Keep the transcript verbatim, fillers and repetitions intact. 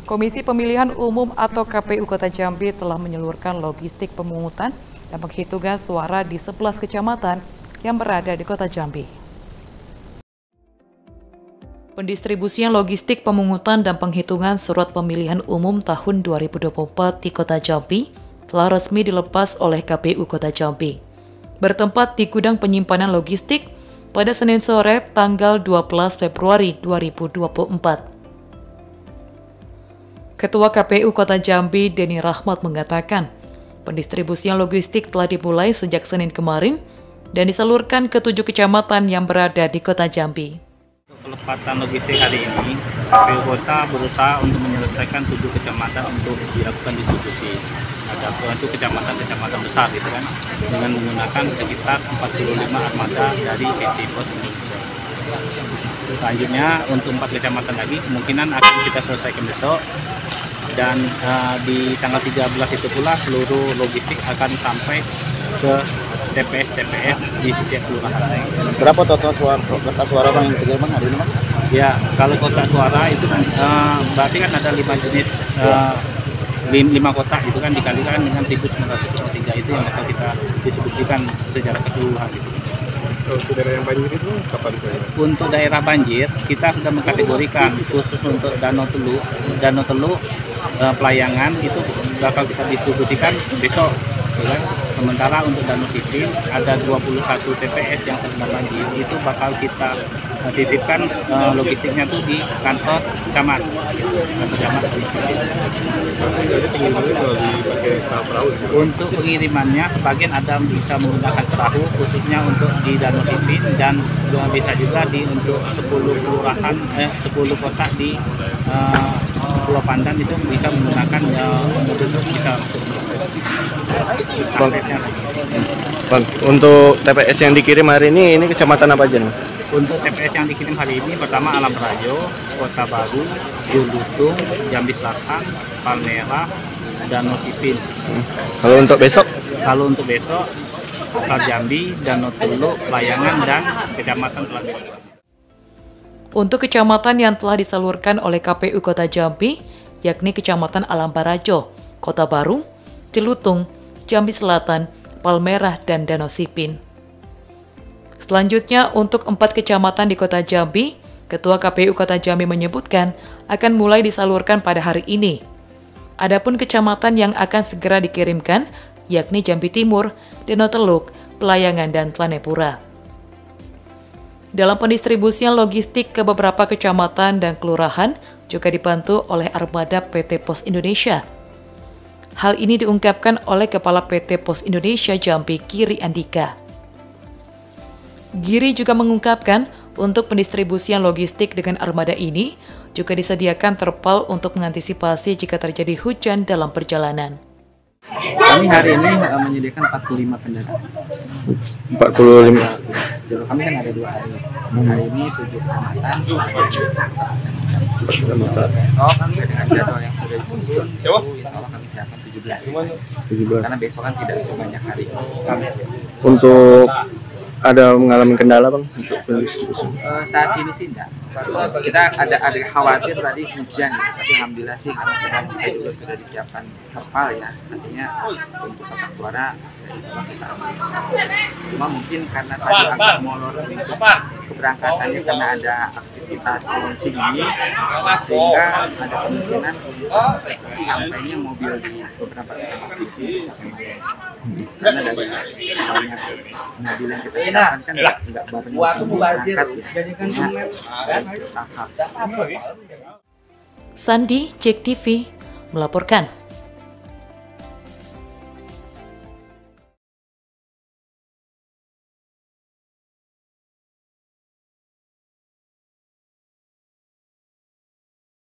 Komisi Pemilihan Umum atau K P U Kota Jambi telah menyalurkan logistik pemungutan dan penghitungan suara di sebelas kecamatan yang berada di Kota Jambi. Pendistribusian logistik pemungutan dan penghitungan surat pemilihan umum tahun dua ribu dua puluh empat di Kota Jambi telah resmi dilepas oleh K P U Kota Jambi, bertempat di gudang penyimpanan logistik pada Senin sore tanggal dua belas Februari dua ribu dua puluh empat. Ketua K P U Kota Jambi, Denny Rahmat, mengatakan pendistribusian logistik telah dimulai sejak Senin kemarin dan disalurkan ke tujuh kecamatan yang berada di Kota Jambi. Untuk pelepasan logistik hari ini, K P U Kota berusaha untuk menyelesaikan tujuh kecamatan untuk dilakukan distribusi. Ada itu kecamatan-kecamatan besar gitu kan, dengan menggunakan sekitar empat puluh lima armada dari P T Pos Indonesia. Selanjutnya untuk empat kecamatan lagi kemungkinan akan kita selesaikan besok. Dan uh, di tanggal tiga belas itu pula seluruh logistik akan sampai ke T P S T P S di setiap kelurahan. Berapa total suara kotak suara Bang yang terjadi Bang hari ini Bang? Ya, kalau kotak suara itu kan uh, berarti kan ada lima jenis uh, lima kotak gitu kan, dikalikan dengan seribu sembilan ratus tiga itu yang akan kita distribusikan secara keseluruhan gitu. Untuk daerah yang banjir itu kapan? Untuk daerah banjir kita sudah mengkategorikan khusus untuk Danau Teluk, Danau Teluk eh, Pelayangan itu bakal kita distribusikan besok. Ya. Sementara untuk Danau Sipin ada dua puluh satu T P S yang terkena banjir, itu bakal kita uh, titipkan uh, logistiknya tuh di kantor camat. Kantor camat. Untuk pengirimannya sebagian ada bisa menggunakan perahu khususnya untuk di Danau Sipin dan juga bisa juga di untuk sepuluh kelurahan eh, sepuluh kota di uh, Pulau Pandan itu bisa menggunakan uh, mobil bisa Bang, Bang, untuk T P S yang dikirim hari ini, ini kecamatan apa aja nih? Untuk T P S yang dikirim hari ini pertama Alam Prajo, Kota Baru, Julutung, Jambi Selatan, Palmerah, Danau Sipin. Hmm. Kalau untuk besok? Kalau untuk besok, Kota Jambi, Danau Teluk, Layangan, dan Kecamatan Telaga. Untuk kecamatan yang telah disalurkan oleh K P U Kota Jambi, yakni Kecamatan Alam Prajo, Kota Baru, Cilutung, Jambi Selatan, Palmerah, dan Danau Sipin. Selanjutnya, untuk empat kecamatan di Kota Jambi, Ketua K P U Kota Jambi menyebutkan akan mulai disalurkan pada hari ini. Adapun kecamatan yang akan segera dikirimkan, yakni Jambi Timur, Danau Teluk, Pelayangan, dan Tlanepura. Dalam pendistribusian logistik ke beberapa kecamatan dan kelurahan juga dibantu oleh armada P T Pos Indonesia. Hal ini diungkapkan oleh Kepala P T Pos Indonesia Jambi, Giri Andika. Giri juga mengungkapkan untuk pendistribusian logistik dengan armada ini juga disediakan terpal untuk mengantisipasi jika terjadi hujan dalam perjalanan. Kami hari ini uh, menyediakan empat puluh lima kendaraan. empat puluh lima. Jalur kami kan ada dua hari. Hari ini tujuh kecamatan, besok besok sesuai dengan jadwal yang sudah disusun. Itu insya Allah kami siapkan tujuh belas. tujuh belas. Karena besok kan tidak sebanyak hari ini. Untuk ada mengalami kendala Bang untuk pendistribusi? Uh, saat ini sih enggak. Kita ada ada khawatir tadi hujan, tapi alhamdulillah sih karena kita juga sudah disiapkan terpal ya. Nantinya untuk kotak suara insya kita ambil. Cuma mungkin karena tadi agak molor untuk keberangkatannya karena ada aktivitas launching ini, sehingga ada kemungkinan sampainya mobil di beberapa kecamatan itu karena dari awalnya mobil yang kita siapkan kan nggak bareng semua berangkat ya. Sandi, Jek T V, melaporkan.